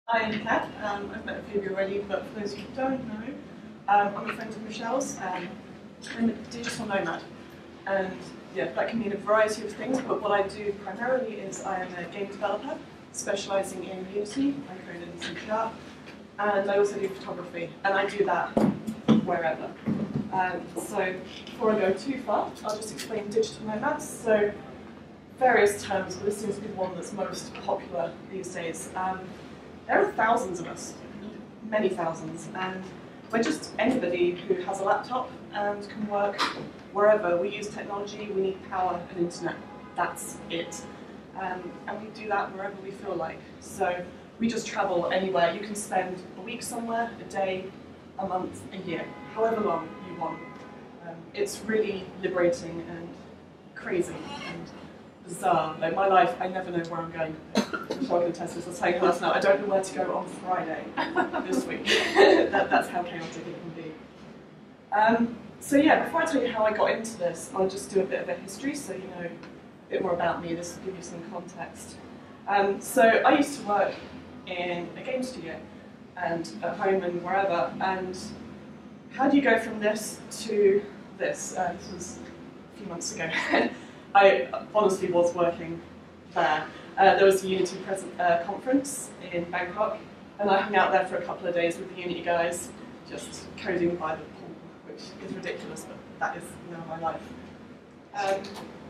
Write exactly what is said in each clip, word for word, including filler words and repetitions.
I am Kat. Um, I've met a few of you already, but for those who don't know, um, I'm a friend of Michelle's. Um, I'm a digital nomad. And yeah, that can mean a variety of things, but what I do primarily is I am a game developer, specialising in Unity. I code in C sharp, and I also do photography, and I do that wherever. Um, so before I go too far, I'll just explain digital nomads. So various terms, but this seems to be the one that's most popular these days. Um, there are thousands of us, many thousands, and we're just anybody who has a laptop and can work wherever. We use technology, we need power and internet, that's it. Um, and we do that wherever we feel like. So we just travel anywhere. You can spend a week somewhere, a day, a month, a year, however long you want. Um, it's really liberating and crazy and bizarre. Like my life, I never know where I'm going. Michelle can attest this. I was saying last night, I don't know where to go on Friday this week. that, that's how chaotic it can be. Um, so yeah, before I tell you how I got into this, I'll just do a bit of a history so you know a bit more about me. This will give you some context. Um, so I used to work in a game studio and at home and wherever. And how do you go from this to this? Uh, this was a few months ago. I honestly was working there. Uh, there was a Unity present, uh, conference in Bangkok, and I hung out there for a couple of days with the Unity guys, just coding by the pool, which is ridiculous, but that is now my life. Um,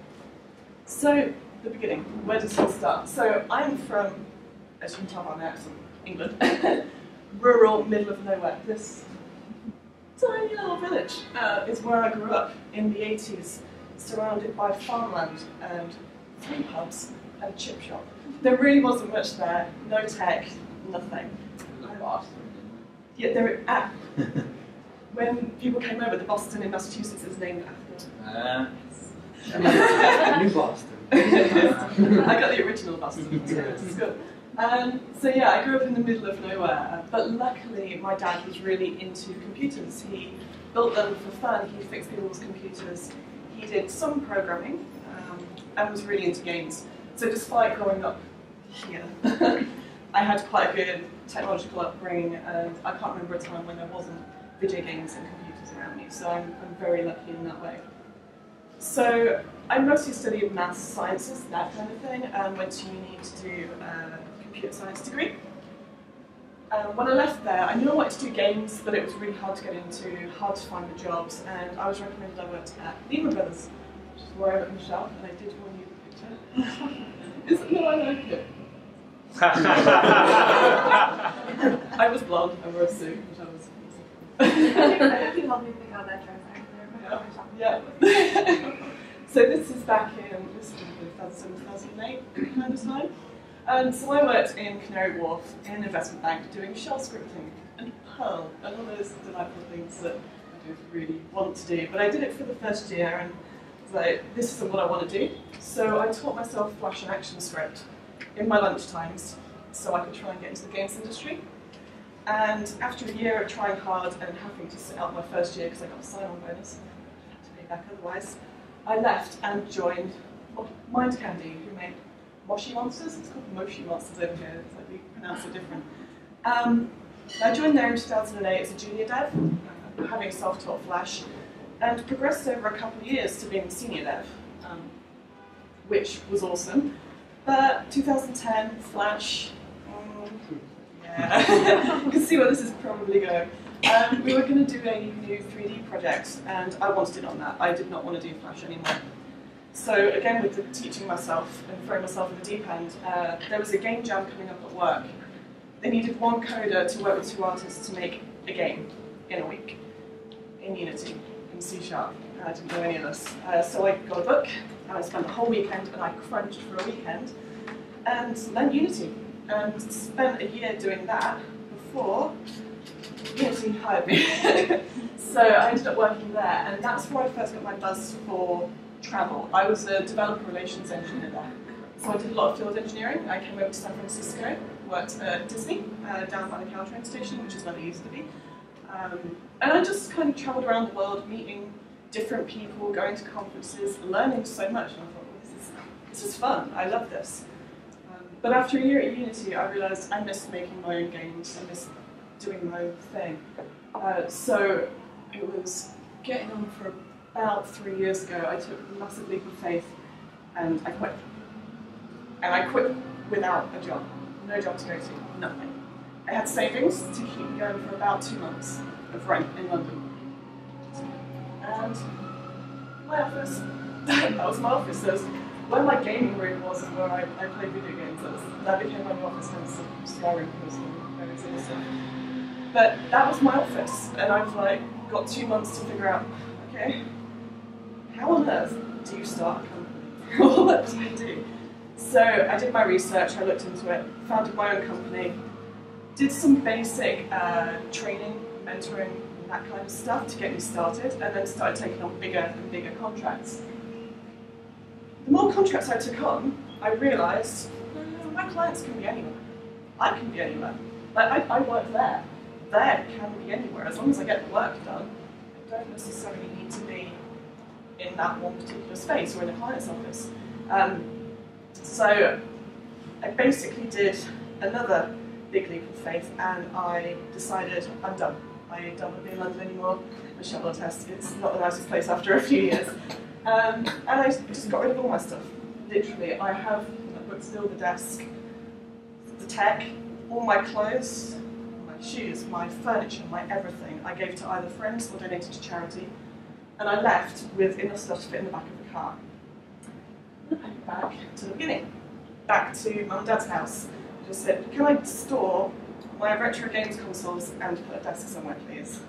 so, the beginning, where does it all start? So, I'm from, as you can tell by my accent, England, rural, middle of nowhere. This tiny little village uh, is where I grew up in the eighties. Surrounded by farmland and three pubs and a chip shop. There really wasn't much there, no tech, nothing. Boston. Yeah, there. Ah, when people came over, the Boston in Massachusetts is named after. Uh, New Boston. I got the original Boston, so it's good. Um, so yeah, I grew up in the middle of nowhere, but luckily my dad was really into computers. He built them for fun. He fixed people's computers. He did some programming um, and was really into games. So despite growing up here, I had quite a good technological upbringing, and I can't remember a time when there wasn't video games and computers around me. So I'm, I'm very lucky in that way. So I mostly studied maths, sciences, that kind of thing, and went to uni to do a computer science degree. Um, when I left there, I knew I wanted to do games, but it was really hard to get into, hard to find the jobs, and I was recommended I worked at Lehman Brothers, which is where I met Michelle, and I did want you the picture. Isn't no, I like it. I was blonde, I wore a suit, which I was. I think people need to think how that translates there. Yeah. yeah. So this is back in this is two thousand seven, two thousand eight kind of time. Um, so I worked in Canary Wharf in an investment bank doing shell scripting and Perl and all those delightful things that I don't really want to do. But I did it for the first year and was like, this isn't what I want to do. So I taught myself Flash and ActionScript in my lunch times so I could try and get into the games industry. And after a year of trying hard and having to sit out my first year because I got a sign-on bonus, I had to pay back otherwise, I left and joined Mind Candy, who made Moshi Monsters. It's called Moshi Monsters over here, it's like we pronounce it different. Um, I joined there in two thousand eight as a junior dev, uh, having self-taught Flash, and progressed over a couple of years to being a senior dev, um, which was awesome. But two thousand ten, Flash, um, yeah, you can see where this is probably going. Um, we were going to do a new three D project, and I wanted it on that. I did not want to do Flash anymore. So again, with the teaching myself and throwing myself in the deep end, uh, there was a game jam coming up at work. They needed one coder to work with two artists to make a game in a week, in Unity, in C sharp. I didn't know any of this. Uh, so I got a book, and I spent the whole weekend, and I crunched for a weekend, and learned Unity, and spent a year doing that before Unity hired me. So I ended up working there, and that's where I first got my buzz for travel. I was a developer relations engineer there. So I did a lot of field engineering. I came over to San Francisco, worked at Disney, uh, down by the Cal train station, which is where they used to be. Um, and I just kind of traveled around the world, meeting different people, going to conferences, learning so much. And I thought, well, this is, this is fun. I love this. Um, but after a year at Unity, I realised I missed making my own games, I missed doing my own thing. Uh, so it was getting on for about three years ago, I took a massive leap of faith and I quit. And I quit without a job, no job to go to, nothing. I had savings to keep me going for about two months of rent in London. And my office, that was my office. There was where my gaming room was and where I, I played video games. That, was, that became my new office, hence the scarring person, various other stuff. But that was my office, and I've like got two months to figure out, okay, how on earth do you start a company? What do you do? So I did my research, I looked into it, founded my own company, did some basic uh, training, mentoring, and that kind of stuff to get me started, and then started taking on bigger and bigger contracts. The more contracts I took on, I realised mm, my clients can be anywhere. I can be anywhere. Like, I, I work there. There can be anywhere. As long as I get the work done, I don't necessarily need to be in that one particular space or in a client's office. Um, so I basically did another big leap of faith, and I decided I'm done. I don't want to be in London anymore. Michelle will attest, it's not the nicest place after a few years. Um, and I just got rid of all my stuff. Literally, I have a book still, the desk, the tech, all my clothes, my shoes, my furniture, my everything. I gave to either friends or donated to charity. And I left with enough stuff to fit in the back of the car. And back to the beginning, back to Mum and Dad's house. I just said, can I store my retro games consoles and put a desk somewhere, please?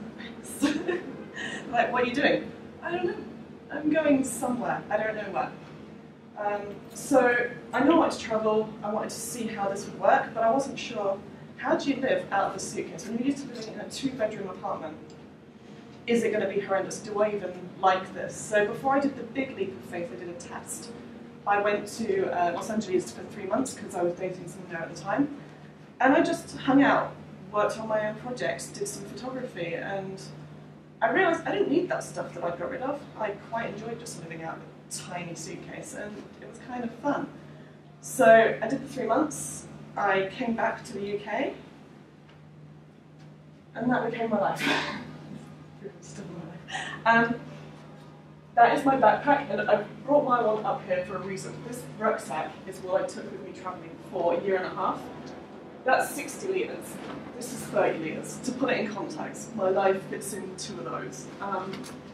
Like, what are you doing? I don't know. I'm going somewhere. I don't know where. Um, so I know I wanted to travel. I wanted to see how this would work, but I wasn't sure. How do you live out of a suitcase? When you're used to living in a two-bedroom apartment, is it going to be horrendous? Do I even like this? So before I did the big leap of faith, I did a test. I went to uh, Los Angeles for three months because I was dating someone there at the time. And I just hung out, worked on my own projects, did some photography, and I realised I didn't need that stuff that I got rid of. I quite enjoyed just living out of a tiny suitcase, and it was kind of fun. So I did the three months, I came back to the U K, and that became my life. Still my life. Um, that is my backpack, and I brought my one up here for a reason. This rucksack is what I took with me travelling for a year and a half. That's sixty litres. This is thirty litres. To put it in context, my life fits in two of those. Um,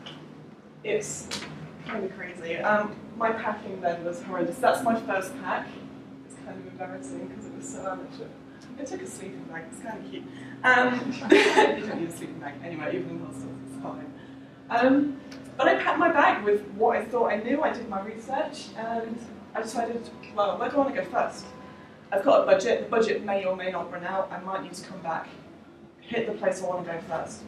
it's kind of crazy. Um, my packing then was horrendous. That's my first pack. It's kind of embarrassing because it was so amateur. I took a sleeping bag. It's kind of cute. Um, you don't need a sleeping bag anyway, even in hostels. It's fine. Um, but I packed my bag with what I thought I knew. I did my research, and I decided, well, where do I want to go first? I've got a budget. The budget may or may not run out. I might need to come back, hit the place I want to go first.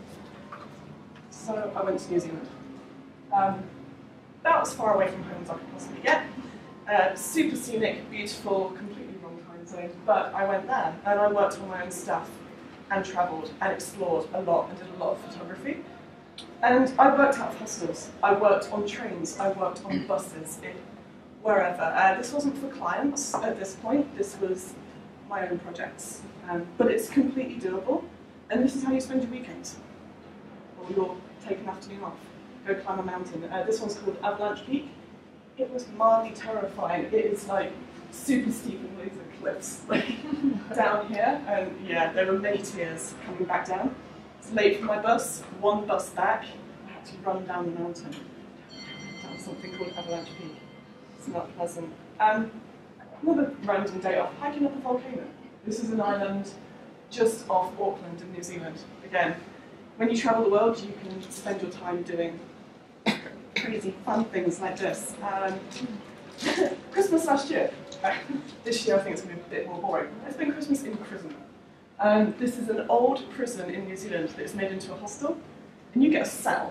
So I went to New Zealand. Um, about as far away from home as I could possibly get. Uh, super scenic, beautiful, completely wrong time zone. But I went there, and I worked on my own stuff, and travelled, and explored a lot, and did a lot of photography. And I worked out of hostels. I worked on trains. I worked on buses. In wherever. Uh, this wasn't for clients at this point, this was my own projects. Um, but it's completely doable, and this is how you spend your weekends. Or you'll take an afternoon off, go climb a mountain. Uh, this one's called Avalanche Peak. It was mildly terrifying. It is like super steep and laser cliffs like, down here, and yeah, there were many tears coming back down. It's late for my bus, one bus back, I had to run down the mountain. Down something called Avalanche Peak. It's not pleasant. Um, another random day off, hiking up a volcano. This is an island just off Auckland in New Zealand. Again, when you travel the world, you can spend your time doing crazy fun things like this. Um, Christmas last year. This year I think it's going to be a bit more boring. I spent Christmas in prison. Um, this is an old prison in New Zealand that is made into a hostel, and you get a cell.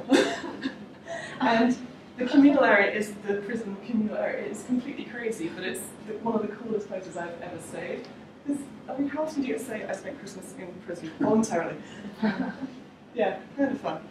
And the communal area is the prison communal area. It's completely crazy, but it's the, one of the coolest places I've ever stayed. This, I mean, how often do you get to say I spent Christmas in prison voluntarily? Yeah, kind of fun.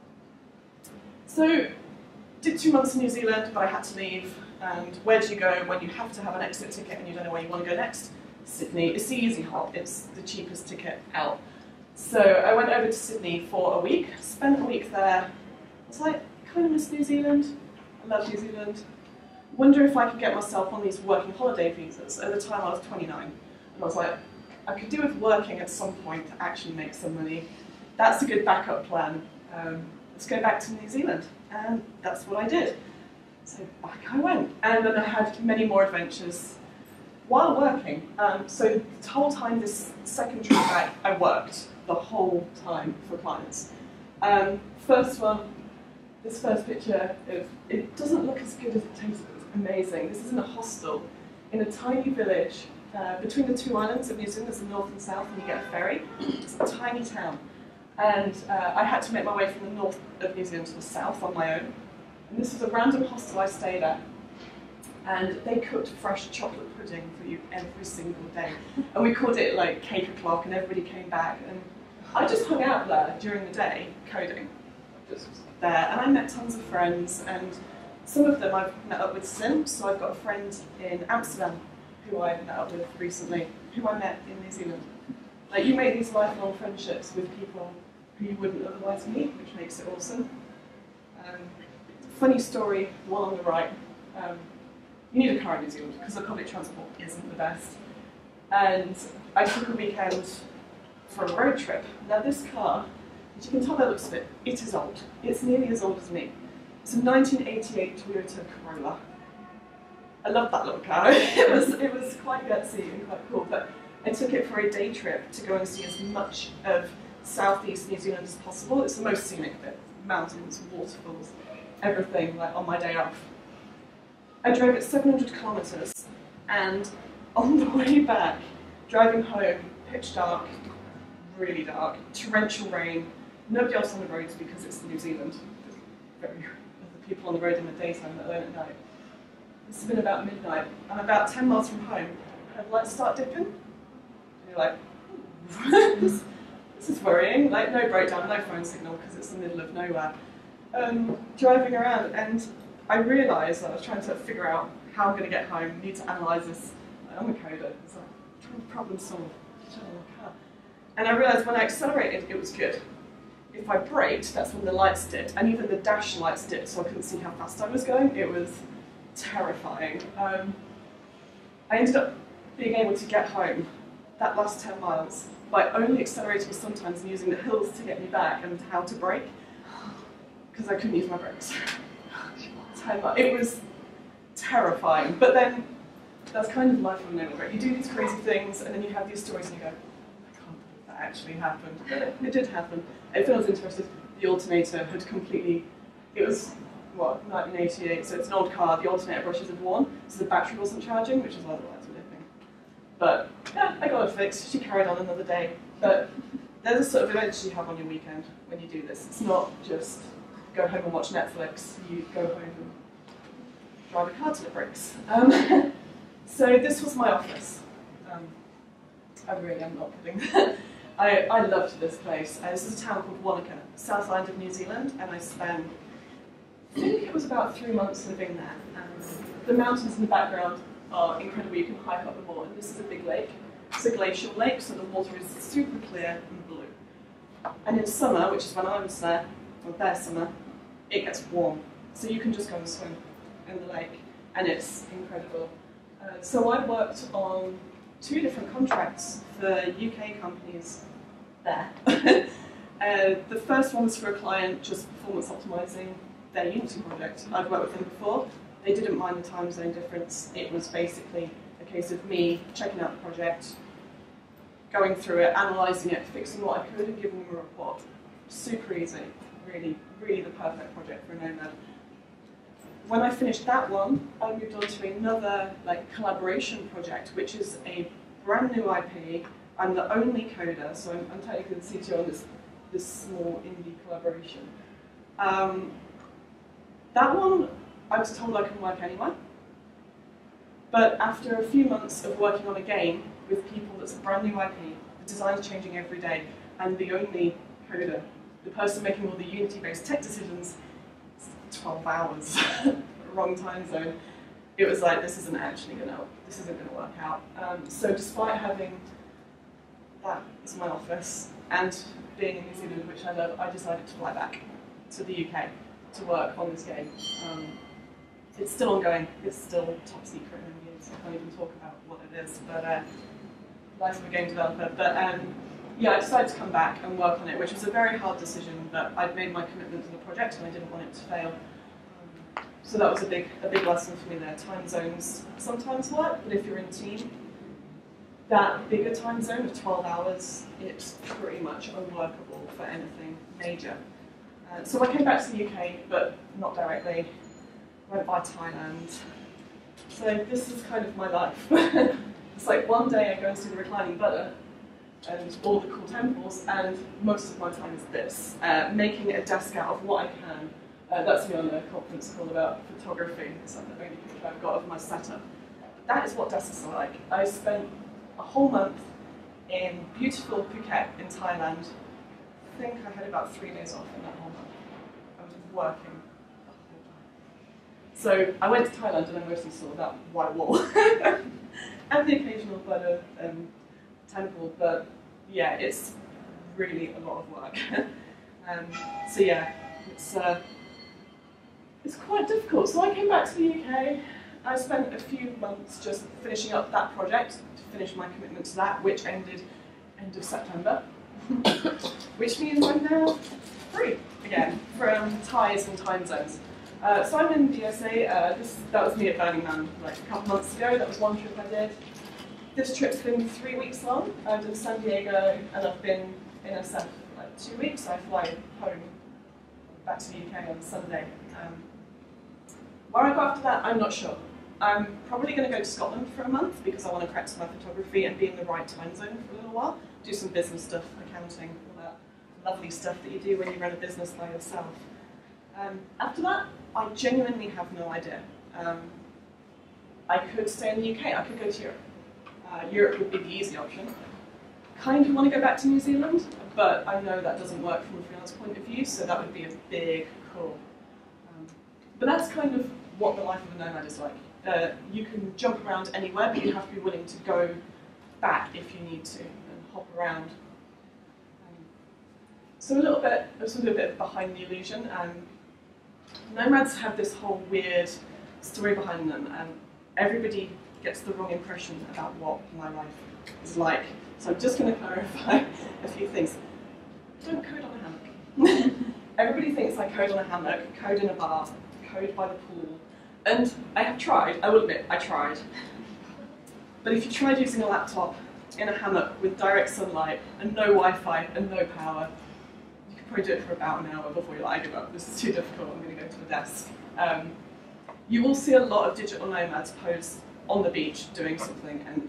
So, did two months in New Zealand, but I had to leave. And where do you go when you have to have an exit ticket and you don't know where you want to go next? Sydney. It's the easy hop. It's the cheapest ticket out. So I went over to Sydney for a week, spent a week there. I was like, kind of miss New Zealand. I love New Zealand. Wonder if I could get myself on these working holiday visas. At the time I was twenty-nine. And I was like, I could do with working at some point to actually make some money. That's a good backup plan. Um, let's go back to New Zealand. And that's what I did. So back I went. And then I had many more adventures while working. Um, so the whole time this second trip back, I worked the whole time for clients. Um, first one, this first picture, of, it doesn't look as good as it tastes. It's amazing. This is in a hostel in a tiny village uh, between the two islands of New Zealand. There's the north and south, and you get a ferry. It's a tiny town. And uh, I had to make my way from the north of New Zealand to the south on my own. And this was a random hostel I stayed at. And they cooked fresh chocolate pudding for you every single day. And we called it like cake o'clock, and everybody came back. And I just hung out there during the day, coding. Just there. And I met tons of friends, and some of them I've met up with since. So I've got a friend in Amsterdam who I met up with recently, who I met in New Zealand. Like, you make these lifelong friendships with people who you wouldn't otherwise meet, which makes it awesome. Um, funny story, one on the right. Um, you need a car in New Zealand because the public transport isn't the best. And I took a weekend for a road trip. Now this car, as you can tell by the looks of it, it is old. It's nearly as old as me. It's a nineteen eighty-eight Toyota Corolla. I love that little car. it was it was quite gutsy and quite cool. But I took it for a day trip to go and see as much of southeast New Zealand as possible. It's the most scenic bit. Mountains, waterfalls, everything, like on my day off. I drove at seven hundred kilometres, and on the way back, driving home, pitch dark, really dark, torrential rain, nobody else on the roads because it's New Zealand. There's very other people on the road in the daytime, let alone at night. This has been about midnight. I'm about ten miles from home. And lights start dipping. And you're like, this, this is worrying. Like, no breakdown, no phone signal because it's the middle of nowhere. Um, driving around, and I realised that I was trying to figure out how I'm going to get home, need to analyse this. I'm a coder, it's like, trying to problem solve. And I realised when I accelerated, it was good. If I braked, that's when the lights dipped, and even the dash lights dipped, so I couldn't see how fast I was going. It was terrifying. Um, I ended up being able to get home that last ten miles by only accelerating sometimes and using the hills to get me back and how to brake, because I couldn't use my brakes. It was terrifying, but then that's kind of life on Nomad, right? You do these crazy things, and then you have these stories, and you go, I can't believe that actually happened. But it, it did happen. If I was interested, the alternator had completely, it was, what, nineteen eighty-eight, so it's an old car, the alternator brushes had worn, so the battery wasn't charging, which is why the lights were dipping. But, yeah, I got it fixed. She carried on another day. But there's a sort of adventure you have on your weekend when you do this. It's not just go home and watch Netflix, you go home and drive a car till it breaks. Um, so this was my office. Um, I really am not kidding. I, I loved this place. Uh, this is a town called Wanaka, south island of New Zealand, and I spent, I think it was about three months living there. And the mountains in the background are incredible. You can hike up them all, and this is a big lake. It's a glacial lake, so the water is super clear and blue. And in summer, which is when I was there, or their summer, it gets warm, so you can just go and swim in the lake, and it's incredible. Uh, so I worked on two different contracts for U K companies there. uh, the first one was for a client just performance optimizing their Unity project. I'd worked with them before. They didn't mind the time zone difference. It was basically a case of me checking out the project, going through it, analysing it, fixing what I could, and giving them a report. Super easy. Really, really the perfect project for a Nomad. When I finished that one, I moved on to another like collaboration project, which is a brand new I P. I'm the only coder, so I'm, I'm technically the C T O on this, this small indie collaboration. Um, that one, I was told I can work anywhere. But after a few months of working on a game with people that's a brand new I P, the design's changing every day, and the only coder, the person making all the Unity-based tech decisions, it's twelve hours, wrong time zone. it was like, this isn't actually gonna, this isn't gonna work out. Um, so despite having that as my office and being in New Zealand, which I love, I decided to fly back to the U K to work on this game. Um, it's still ongoing, it's still top secret in the news, I can't even talk about what it is, but uh, life of a game developer. But um, yeah, I decided to come back and work on it, which was a very hard decision, but I'd made my commitment to the project and I didn't want it to fail. Um, so that was a big, a big lesson for me there. Time zones sometimes work, but if you're in a team, that bigger time zone of twelve hours, it's pretty much unworkable for anything major. Uh, so I came back to the U K, but not directly. Went by Thailand. So this is kind of my life. It's like one day I go and see the reclining Buddha and all the cool temples, and most of my time is this, uh, making a desk out of what I can. Uh, that's me on a conference call about photography. It's like the only picture I've got of my setup. That is what desks are like. I spent a whole month in beautiful Phuket in Thailand. I think I had about three days off in that whole month. I was working the whole time. So I went to Thailand and I mostly saw that white wall and the occasional Buddha um, temple, but yeah, it's really a lot of work. um, so yeah, it's uh, it's quite difficult. So I came back to the U K. I spent a few months just finishing up that project to finish my commitment to that, which ended end of September, which means I'm now free again from ties and time zones. Uh, so I'm in the U S A. Uh, this, that was me at Burning Man like a couple months ago. That was one trip I did. This trip's been three weeks long. I've done San Diego, and I've been in S F for like two weeks. I fly home back to the U K on Sunday. Um, where I go after that, I'm not sure. I'm probably going to go to Scotland for a month because I want to practice my photography and be in the right time zone for a little while. Do some business stuff, accounting, all that lovely stuff that you do when you run a business by yourself. Um, after that, I genuinely have no idea. Um, I could stay in the U K, I could go to Europe. Uh, Europe would be the easy option. Kind of want to go back to New Zealand, but I know that doesn't work from a freelance point of view, so that would be a big call. Um, but that's kind of what the life of a nomad is like. Uh, you can jump around anywhere, but you have to be willing to go back if you need to and hop around. Um, so a little bit, just a little bit behind the illusion. Um, nomads have this whole weird story behind them, and everybody gets the wrong impression about what my life is like. So I'm just going to clarify a few things. Don't code on a hammock. Everybody thinks I code on a hammock, code in a bar, code by the pool. And I have tried, I will admit, I tried. But if you tried using a laptop in a hammock with direct sunlight and no Wi-Fi and no power, you could probably do it for about an hour before you're like, I give up, this is too difficult, I'm going to go to the desk. Um, you will see a lot of digital nomads pose on the beach doing something, and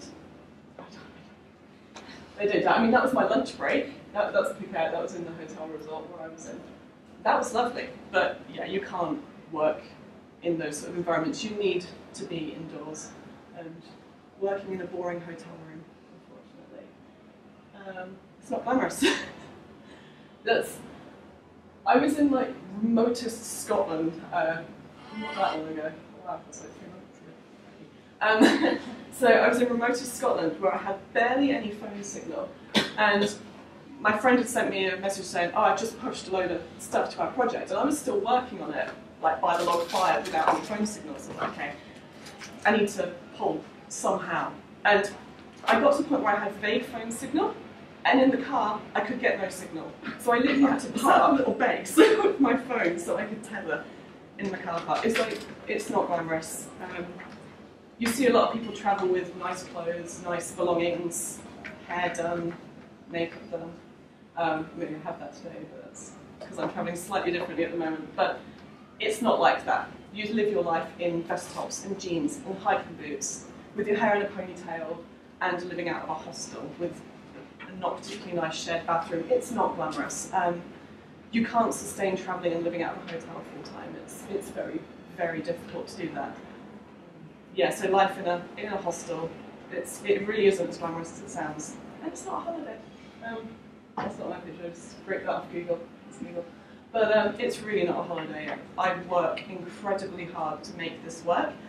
they did that. I mean, that was my lunch break. That, that's Phuket, that was in the hotel resort where I was in. That was lovely, but yeah, you can't work in those sort of environments. You need to be indoors and working in a boring hotel room, unfortunately. Um, it's not glamorous. That's, I was in like remotest Scotland, uh, not that long ago. Wow, that's like three months ago. Um, so I was in remotest Scotland where I had barely any phone signal, and my friend had sent me a message saying, oh, I just pushed a load of stuff to our project, and I was still working on it, like by the log fire without any phone signals. So I was like, okay, I need to pull somehow. And I got to the point where I had vague phone signal, and in the car, I could get no signal. So I literally had to set up a little base with my phone so I could tether in the car park. It's like, it's not glamorous. Um, you see a lot of people travel with nice clothes, nice belongings, hair done, makeup done. Um, I mean, I have that today, but that's because I'm traveling slightly differently at the moment. But it's not like that. You live your life in vest tops and jeans and hiking boots, with your hair in a ponytail, and living out of a hostel with a not particularly nice shared bathroom. It's not glamorous. Um, you can't sustain traveling and living out of a hotel full time. It's it's very very difficult to do that. Yeah, so life in a in a hostel, it's it really isn't as glamorous as it sounds, and it's not a holiday. Um, that's not my picture. Just break that off Google. It's Google. But um, it's really not a holiday. I work incredibly hard to make this work,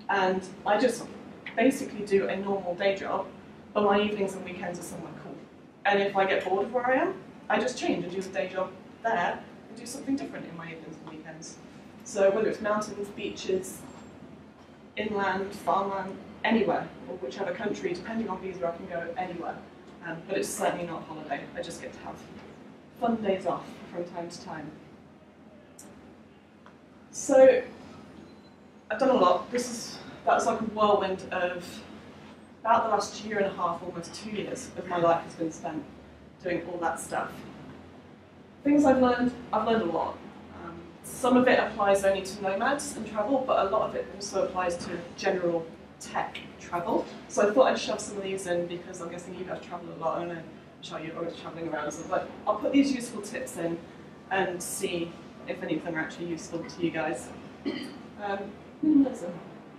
And I just basically do a normal day job, but my evenings and weekends are somewhere cool. And if I get bored of where I am, I just change and do the day job there and do something different in my evenings and weekends. So whether it's mountains, beaches, inland, farmland, anywhere, or whichever country, depending on visa, I can go anywhere. Um, but it's certainly not holiday. I just get to have fun days off from time to time. So I've done a lot. This is that was like a whirlwind of about the last year and a half, almost two years of my life has been spent doing all that stuff. Things I've learned, I've learned a lot. Um, some of it applies only to nomads and travel, but a lot of it also applies to general tech travel. So I thought I'd shove some of these in because I'm guessing you guys travel a lot. I don't know, Michelle, you're always traveling around. So like, I'll put these useful tips in and see if any of them are actually useful to you guys. Um, minimalism.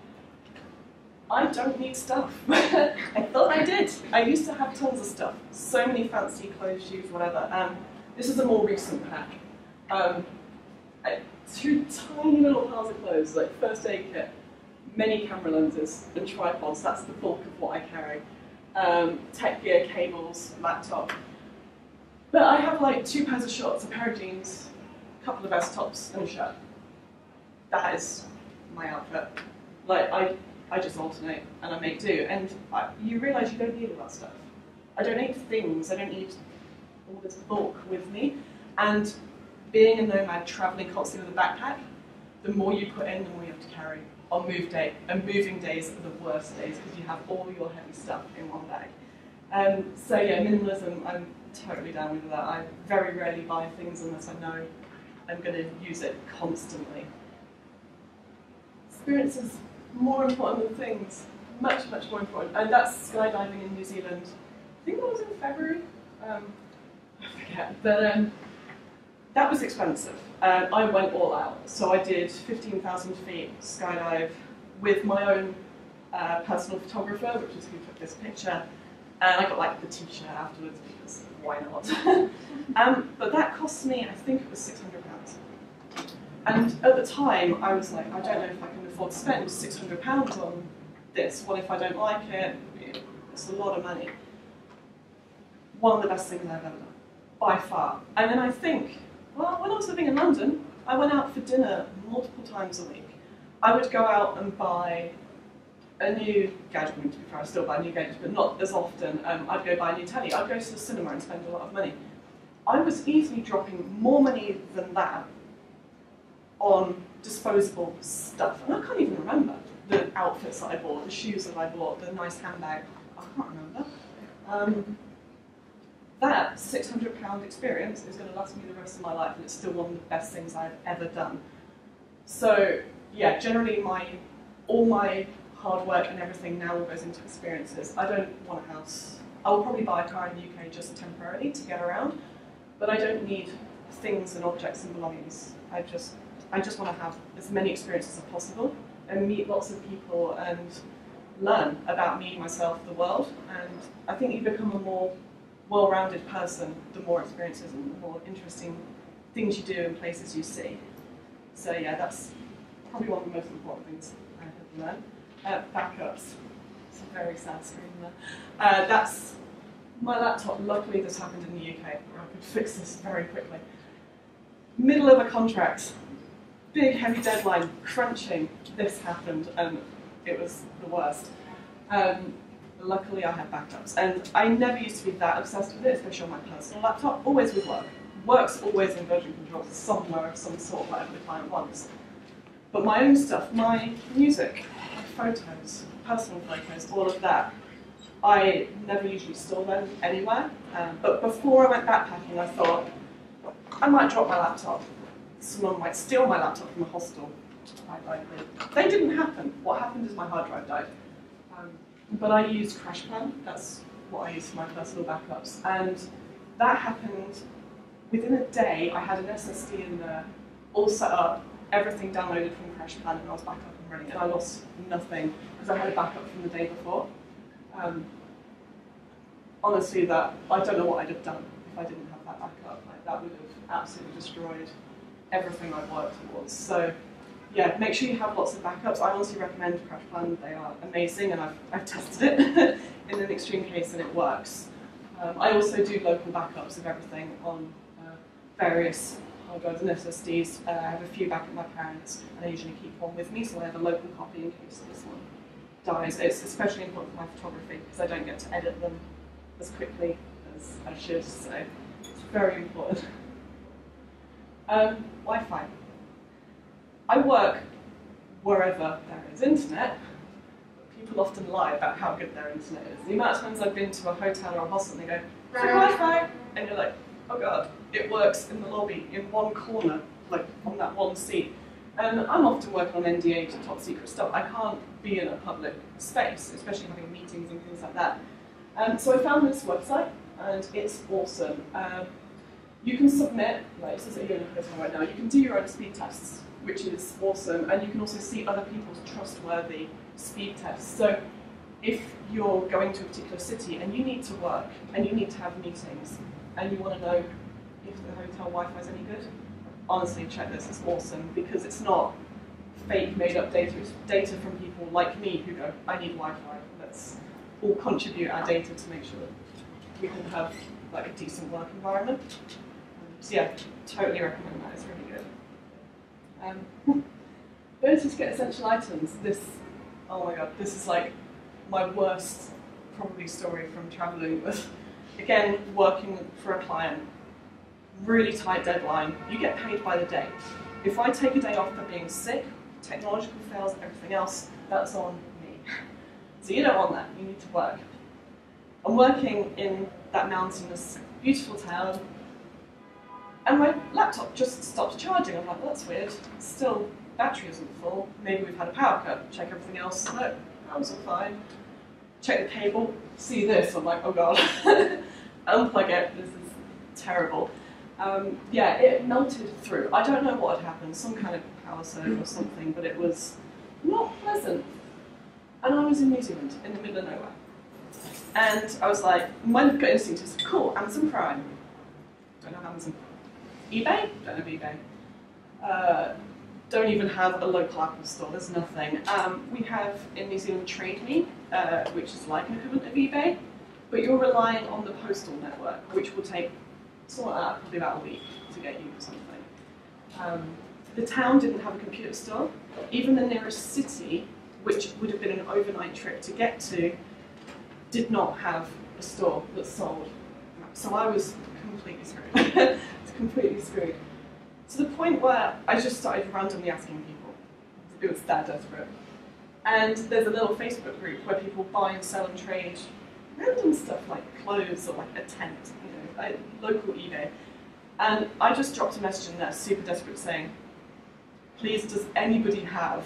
I don't need stuff. I thought I did. I used to have tons of stuff. So many fancy clothes, shoes, whatever. Um, this is a more recent pack. Um, I, two tiny little piles of clothes, like first aid kit, many camera lenses and tripods. That's the bulk of what I carry. Um, tech gear, cables, laptop. But I have like two pairs of shorts, a pair of jeans, a couple of vest tops, and a shirt. That is my outfit. Like I. I just alternate and I make do. And I, you realise you don't need all that stuff. I don't need things, I don't need all this bulk with me. And being a nomad, travelling constantly with a backpack, the more you put in, the more you have to carry on move day. And moving days are the worst days because you have all your heavy stuff in one bag. Um, so yeah, minimalism, I'm totally down with that. I very rarely buy things unless I know I'm going to use it constantly. Experiences more important than things, much, much more important. And that's skydiving in New Zealand. I think that was in February. Um, I forget. But um, that was expensive. Uh, I went all out. So I did fifteen thousand feet skydive with my own uh, personal photographer, which is who took this picture. And I got like the t-shirt afterwards because why not? um, but that cost me, I think it was six hundred pounds. And at the time, I was like, I don't know if I can afford to spend six hundred pounds on this. What if I don't like it? It's a lot of money. One of the best things I've ever done, by far. And then I think, well, when I was living in London, I went out for dinner multiple times a week. I would go out and buy a new gadget. I mean, to be fair, I still buy new gadgets, but not as often. Um, I'd go buy a new telly. I'd go to the cinema and spend a lot of money. I was easily dropping more money than that on disposable stuff. And I can't even remember the outfits that I bought, the shoes that I bought, the nice handbag. I can't remember. Um, that six hundred pound experience is going to last me the rest of my life, and it's still one of the best things I've ever done. So yeah, generally my all my hard work and everything now goes into experiences. I don't want a house. I will probably buy a car in the U K just temporarily to get around, but I don't need things and objects and belongings. I just I just want to have as many experiences as possible and meet lots of people and learn about me, myself, the world. And I think you become a more well-rounded person the more experiences and the more interesting things you do and places you see. So yeah, that's probably one of the most important things I have learned. Uh, backups. It's a very sad screen there. Uh, that's my laptop. Luckily this happened in the U K where I could fix this very quickly. Middle of a contract. Big heavy deadline, crunching, this happened and it was the worst. Um, luckily I had backups and I never used to be that obsessed with it, especially on my personal laptop, always with work. Work's always in version control somewhere of some sort, whatever the client wants. But my own stuff, my music, my photos, personal photos, all of that, I never usually store them anywhere. Um, but before I went backpacking I thought, I might drop my laptop. Someone might steal my laptop from a hostel. They didn't happen. What happened is my hard drive died. Um, but I used CrashPlan. That's what I used for my personal backups. And that happened within a day. I had an S S D in there, all set up, everything downloaded from CrashPlan, and I was back up and running. And I lost nothing because I had a backup from the day before. Um, honestly, that I don't know what I'd have done if I didn't have that backup. Like, that would have absolutely destroyed everything I've worked towards. So yeah, make sure you have lots of backups. I honestly recommend Crash Plan. They are amazing, and I've, I've tested it in an extreme case, and it works. Um, I also do local backups of everything on uh, various hard drives and S S Ds. Uh, I have a few back at my parents', and I usually keep one with me, so I have a local copy in case this one dies. It's especially important for my photography, because I don't get to edit them as quickly as I should, so it's very important. Um, Wi-Fi. I work wherever there is internet, but people often lie about how good their internet is. The amount of times I've been to a hotel or a hostel and they go, "Free Wi-Fi," and you're like, oh god, it works in the lobby, in one corner, like on that one seat. And I'm often working on N D A to top secret stuff. I can't be in a public space, especially having meetings and things like that. Um, so I found this website, and it's awesome. Um, you can submit, like it says that you're in a hotel right now, you can do your own speed tests, which is awesome, and you can also see other people's trustworthy speed tests. So if you're going to a particular city and you need to work, and you need to have meetings, and you want to know if the hotel Wi-Fi is any good, honestly check this, it's awesome, because it's not fake made up data, it's data from people like me who go, I need Wi-Fi, let's all contribute our data to make sure we can have like a decent work environment. So yeah, totally recommend that, it's really good. Um, ability to get essential items. This, oh my god, this is like my worst probably story from traveling with, again, working for a client, really tight deadline, you get paid by the day. If I take a day off for being sick, technological fails, everything else, that's on me. So you don't want that, you need to work. I'm working in that mountainous, beautiful town, and my laptop just stops charging. I'm like, well, that's weird. Still, battery isn't full. Maybe we've had a power cut. Check everything else. No, power's all fine. Check the cable. See this. I'm like, oh god. Unplug it. This is terrible. Um, yeah, it melted through. I don't know what had happened. Some kind of power surge or something, but it was not pleasant. And I was in New Zealand, in the middle of nowhere. And I was like, my gut instinct is, cool, Amazon Prime. Don't have Amazon Prime. eBay? Don't have eBay. Uh, don't even have a local Apple store, there's nothing. Um, we have in New Zealand Trade Me, uh, which is like an equivalent of eBay, but you're relying on the postal network, which will take something like that, probably about a week to get you something. Um, the town didn't have a computer store. Even the nearest city, which would have been an overnight trip to get to, did not have a store that sold. So I was completely screwed. completely screwed. To the point where I just started randomly asking people. It was that desperate. And there's a little Facebook group where people buy and sell and trade random stuff like clothes or like a tent, you know, like local eBay. And I just dropped a message in there, super desperate, saying, please, does anybody have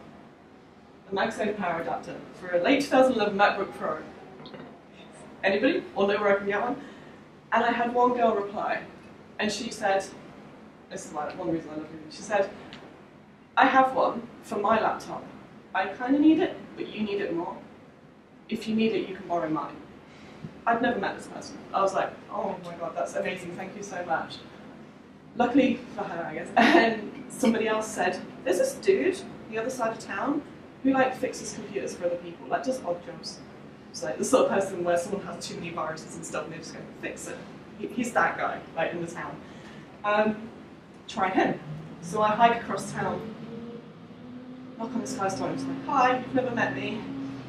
a MagSafe power adapter for a late two thousand eleven MacBook Pro? Anybody? Or know where I can get one? And I had one girl reply. And she said, this is like one reason I love her, she said, I have one for my laptop. I kind of need it, but you need it more. If you need it, you can borrow mine. I'd never met this person. I was like, oh my god, that's amazing, thank you so much. Luckily for her, I guess. And somebody else said, there's this dude, the other side of town, who like fixes computers for other people, like does odd jobs. It's like the sort of person where someone has too many viruses and stuff and they just go fix it. He's that guy, like in the town. Um, try him. So I hike across town, knock on this guy's door and I'm like, hi, you've never met me.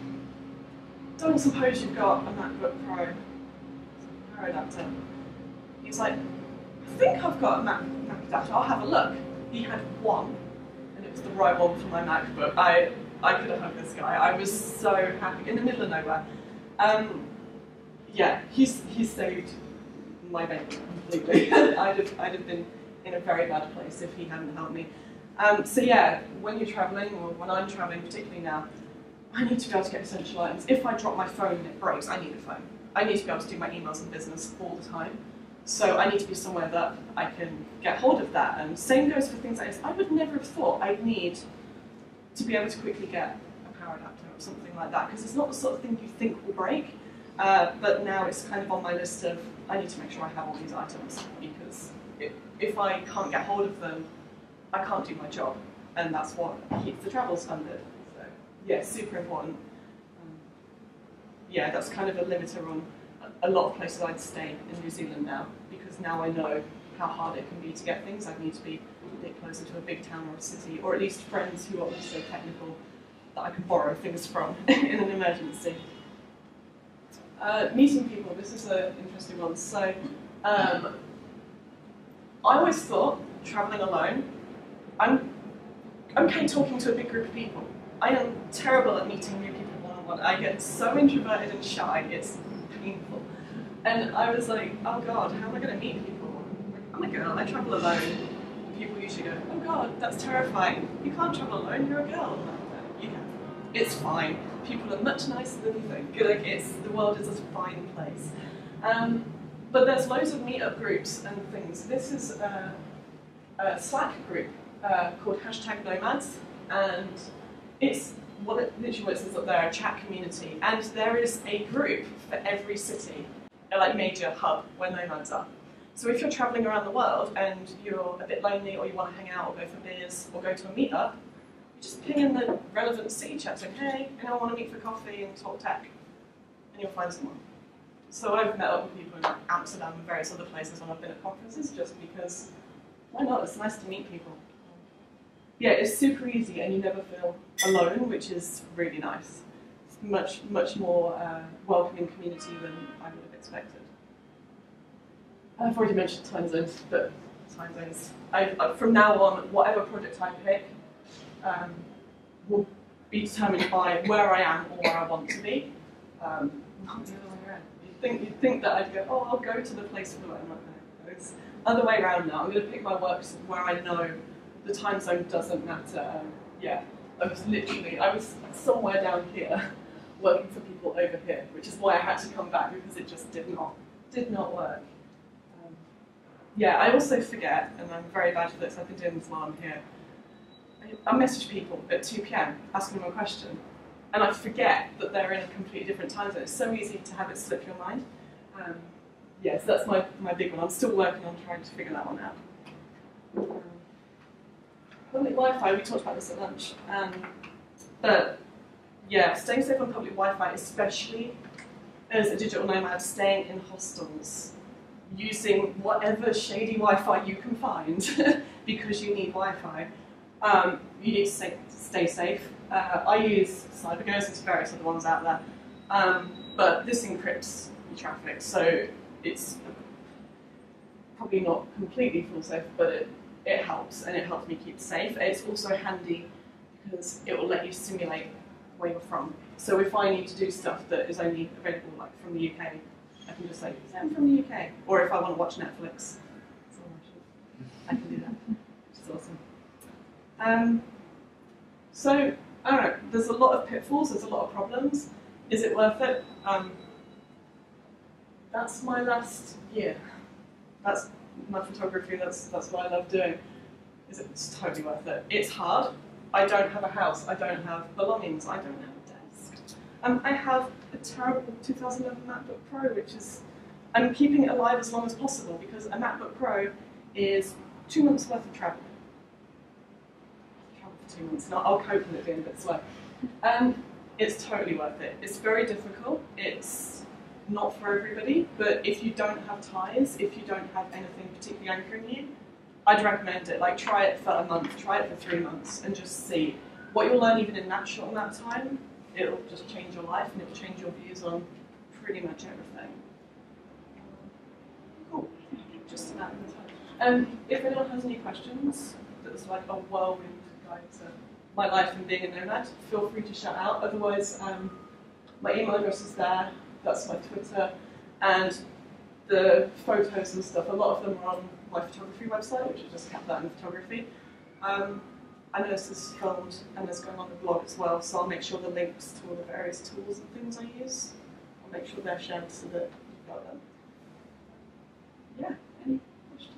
Don't suppose you've got a MacBook Pro power adapter? He's like, I think I've got a Mac, Mac adapter, I'll have a look. He had one, and it was the right one for my MacBook. I, I could have hugged this guy. I was so happy, in the middle of nowhere. Um, yeah, he's, he saved my baby completely. I'd have, I'd have been in a very bad place if he hadn't helped me. Um, so yeah, when you're traveling, or when I'm traveling particularly now, I need to be able to get essential items. If I drop my phone and it breaks, I need a phone. I need to be able to do my emails and business all the time. So I need to be somewhere that I can get hold of that. And same goes for things like this. I would never have thought I'd need to be able to quickly get a power adapter or something like that, because it's not the sort of thing you think will break. Uh, but now it's kind of on my list of, I need to make sure I have all these items, because if, if I can't get hold of them, I can't do my job. and that's what keeps the travels funded. So yeah, super important. Um, yeah, that's kind of a limiter on a lot of places I'd stay in New Zealand now, because now I know how hard it can be to get things. I'd need to be a bit closer to a big town or a city, or at least friends who are also technical that I can borrow things from in an emergency. Uh, meeting people, this is an interesting one. So um, I always thought, travelling alone, I'm okay talking to a big group of people. I am terrible at meeting new people one-on-one. I get so introverted and shy, it's painful. And I was like, oh God, how am I going to meet people? I'm a girl, I travel alone. People usually go, oh God, that's terrifying. You can't travel alone, you're a girl. You can. It's fine. People are much nicer than you think. Like, it's, the world is a fine place. Um, but there's loads of meetup groups and things. This is a, a Slack group uh, called hashtag Nomads, and it's what it literally what it says up there, a chat community. And there is a group for every city, a like major hub where nomads are. So if you're traveling around the world and you're a bit lonely, or you want to hang out or go for beers or go to a meetup, just ping in the relevant city chat saying, hey, anyone want to meet for coffee and talk tech? And you'll find someone. So I've met up with people in Amsterdam and various other places when I've been at conferences, just because, why not? It's nice to meet people. Yeah, it's super easy and you never feel alone, which is really nice. It's much, much more uh, welcoming community than I would have expected. I've already mentioned time zones, but time zones. I, uh, from now on, whatever project I pick, Um, will be determined by where I am or where I want to be. Um, not the other way around. You'd think, you'd think that I'd go, oh, I'll go to the place for the work. I'm not going to. It's the other way around now. I'm going to pick my works where I know the time zone doesn't matter. Um, yeah, I was literally, I was somewhere down here working for people over here, which is why I had to come back, because it just did not, did not work. Um, yeah, I also forget, and I'm very bad at this, I've been doing this while I'm here, I message people at two p m asking them a question, and I forget that they're in a completely different time zone. It's so easy to have it slip your mind. Um, yeah, so that's my, my big one. I'm still working on trying to figure that one out. Um, public Wi-Fi, we talked about this at lunch. Um, but yeah, staying safe on public Wi-Fi, especially as a digital nomad, staying in hostels, using whatever shady Wi-Fi you can find because you need Wi-Fi. Um, you need to stay, stay safe. Uh, I use CyberGhost, there's various other ones out there, um, but this encrypts the traffic, so it's probably not completely full safe, but it, it helps, and it helps me keep safe. It's also handy because it will let you simulate where you're from. So if I need to do stuff that is only available like from the U K, I can just say, I'm from the U K, or if I want to watch Netflix, I can do that, which is awesome. Um, so, I don't know, there's a lot of pitfalls, there's a lot of problems. Is it worth it? Um, that's my last year. That's my photography, that's, that's what I love doing. Is it, it's totally worth it. It's hard. I don't have a house, I don't have belongings, I don't have a desk. Um, I have a terrible two thousand eleven MacBook Pro, which is, I'm keeping it alive as long as possible, because a MacBook Pro is two months worth of travel. Two months. Now I'll cope with it being a bit slow. Um, it's totally worth it. It's very difficult. It's not for everybody, but if you don't have ties, if you don't have anything particularly anchoring you, I'd recommend it. Like, try it for a month, try it for three months, and just see what you'll learn even in that short amount of time. It'll just change your life, and it'll change your views on pretty much everything. Cool. Just about the time. Um, if anyone has any questions, that's like a whirlwind to my life and being a nomad, feel free to shout out. Otherwise, um, my email address is there, that's my Twitter, and the photos and stuff, a lot of them are on my photography website, which I just kept that in photography. Um, I know this is filmed and there's going on the blog as well, so I'll make sure the links to all the various tools and things I use, I'll make sure they're shared so that you've got them. Yeah, any questions?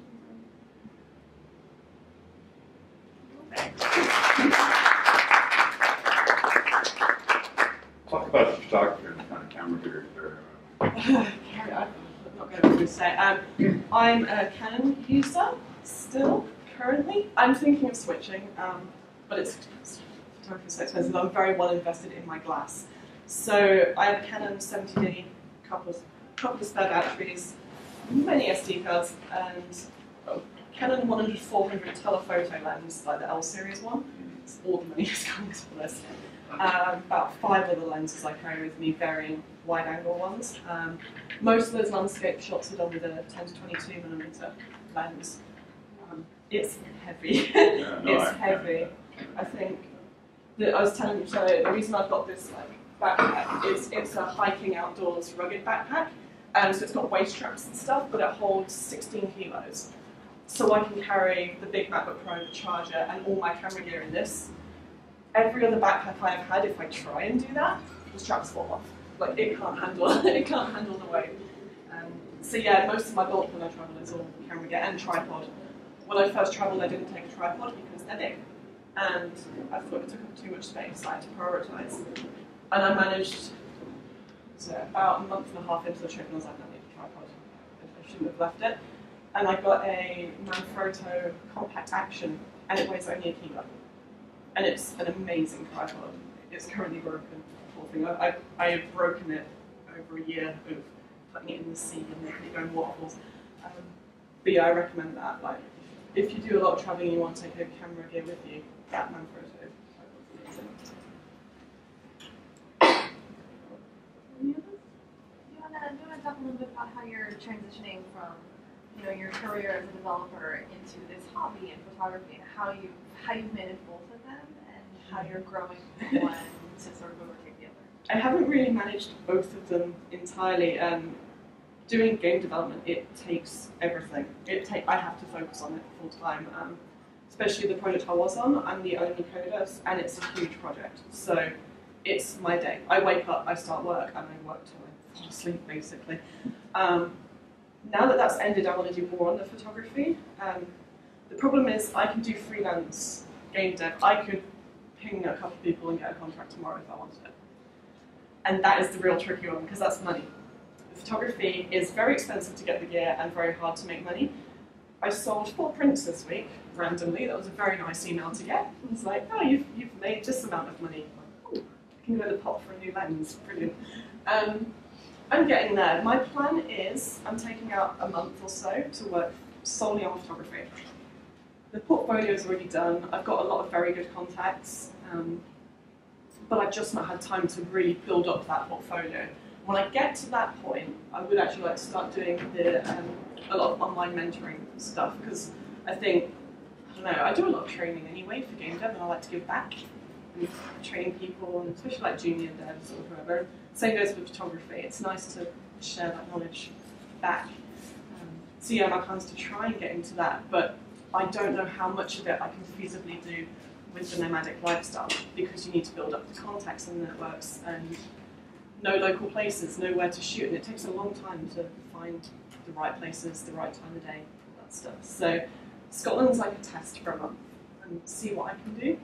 Talk about your photography and kind of camera here. Carry on. I'm not going to say. Um, I'm a Canon user still, currently. I'm thinking of switching. Um, but it's expensive. Photography is so expensive. I'm very well invested in my glass. So I have a Canon seventy D, couple of, couple of spare batteries, many S D cards, and oh, Canon one hundred four hundred telephoto lens, like the L series one. It's all the money has gone into this. Um, about five other lenses I carry with me, varying wide angle ones. Um, most of those landscape shots are done with a ten to twenty-two millimeter lens. Um, it's heavy. Yeah, no, it's I- heavy. I think that I was telling you, so the reason I've got this like backpack is it's a hiking outdoors rugged backpack. Um, so it's got waist straps and stuff, but it holds sixteen kilos. So I can carry the big MacBook Pro, the charger, and all my camera gear in this. Every other backpack I've had, if I try and do that, the straps fall off. Like it can't handle it can't handle the weight. Um, so yeah, most of my bulk when I travel is all camera gear and tripod. When I first travelled, I didn't take a tripod because they're big, and I thought it took up too much space. So I had to prioritise, and I managed. So about a month and a half into the trip, and I was like, I need a tripod. I shouldn't have left it. And I got a Manfrotto Compact Action, and it weighs only a kilo. And it's an amazing tripod. It's currently broken, poor thing. I, I, I have broken it over a year of putting it in the sea and making it go in waterfalls. Um, but yeah, I recommend that. Like, if you do a lot of traveling and you want to take a camera gear with you, that Manfrotto tripod is amazing. Any others? Do you want to do you want to talk a little bit about how you're transitioning from, you know, your career as a developer into this hobby in photography, and how you how you've managed both of them, and how you're growing one to sort of overtake the other? I haven't really managed both of them entirely. Um, doing game development, it takes everything. It take I have to focus on it full time. Um, especially the project I was on, I'm the only coder, and it's a huge project. So it's my day. I wake up, I start work, and I work till I fall asleep, basically. Um, now that that's ended, I want to do more on the photography. Um, the problem is I can do freelance game dev. I could ping a couple of people and get a contract tomorrow if I wanted it. And that is the real tricky one, because that's money. The photography is very expensive to get the gear and very hard to make money. I sold four prints this week, randomly. That was a very nice email to get. It was like, oh, you've, you've made this amount of money. Ooh, I can go to the pot for a new lens. Brilliant. Um, I'm getting there. My plan is I'm taking out a month or so to work solely on photography. The portfolio is already done. I've got a lot of very good contacts, um, but I've just not had time to really build up that portfolio. When I get to that point, I would actually like to start doing the, um, a lot of online mentoring stuff, because I think, I don't know, I do a lot of training anyway for game dev, and I like to give back and train people, and especially like junior devs or whoever. Same goes with photography. It's nice to share that knowledge back. Um, so yeah, my plan is to try and get into that, but I don't know how much of it I can feasibly do with the nomadic lifestyle, because you need to build up the contacts and networks and know local places, know where to shoot, and it takes a long time to find the right places, the right time of day, all that stuff. So Scotland's like a test for a month and see what I can do.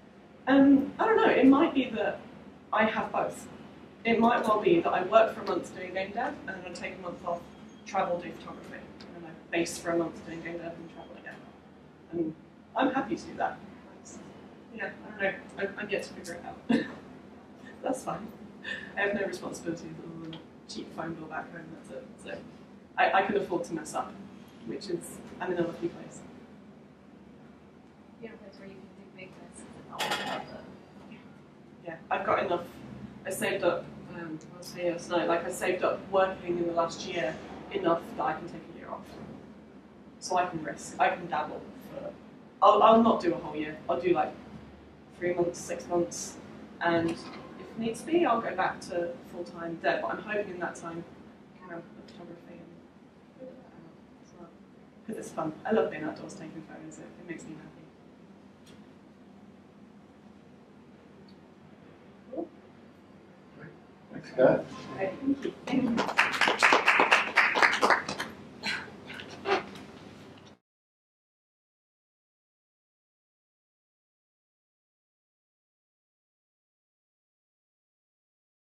And I don't know, it might be that I have both. It might well be that I work for a month doing game dev, and then I take a month off, travel, do photography, and I base for a month doing game dev and travel again. And I'm happy to do that. Yeah, I don't know, I, I'm yet to figure it out. That's fine. I have no responsibilities other than a cheap phone bill back home, that's it. So I, I can afford to mess up, which is, I'm in a lucky place. You're in a place where you can do big misses and always have the... Yeah, I've got enough. I saved up, um, I was saying last night, like I saved up working in the last year enough that I can take a year off. So I can risk, I can dabble for, I'll, I'll not do a whole year. I'll do like three months, six months, and if needs be, I'll go back to full-time dev, but I'm hoping in that time I can have the photography and figure that out as well. Because it's fun. I love being outdoors taking photos, it, it makes me happy. Thanks, Scott. Right, thank you. Thank you.